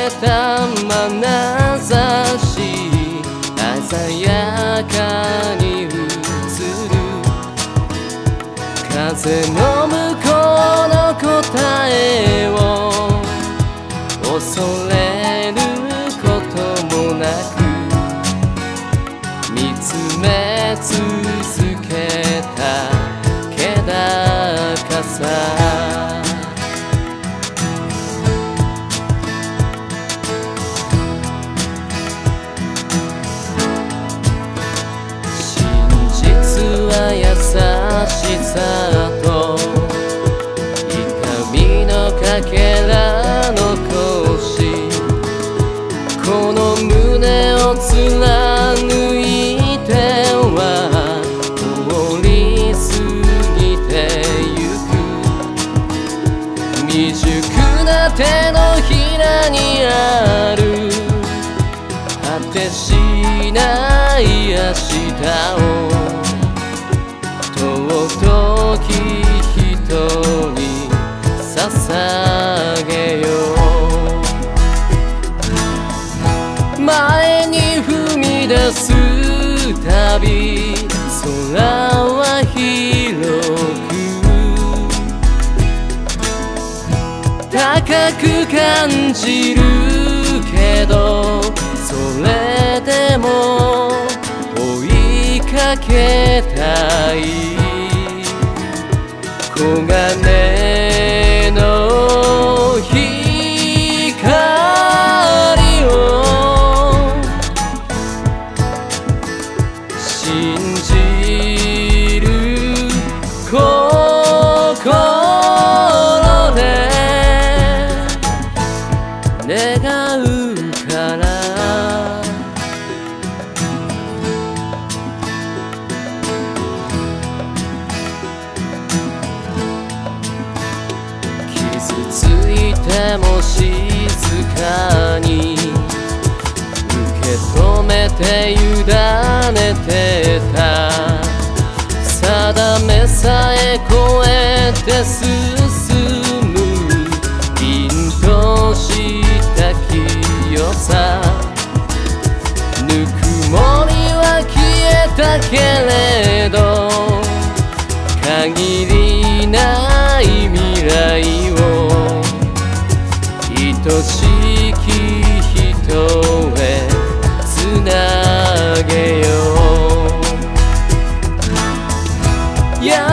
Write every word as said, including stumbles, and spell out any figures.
れた眼差し鮮やかに映る風の向こうの答えを恐れることもなく見つめ続けた気高さ優しさと痛みのかけら残しこの胸を貫いては通り過ぎてゆく未熟な手のひらにある果てしない明日を尊き人に捧げよう前に踏み出すたび空は広く高く感じるけどそれでも追いかけたい黄金の光を信じる心で願うからついても静かに受け止めて委ねてた定めさえ超えて進む凛とした清さぬくもりは消えたけれど限りない未来を愛しき人へつなげよう